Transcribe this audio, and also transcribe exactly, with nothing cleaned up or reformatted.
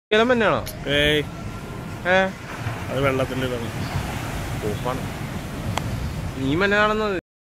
തന്നെയാണോ? ഏയ് ഏ അത് വെള്ളത്തിൻ്റെ ഓപ്പാണ് നീ മഞ്ഞാണെന്നത്.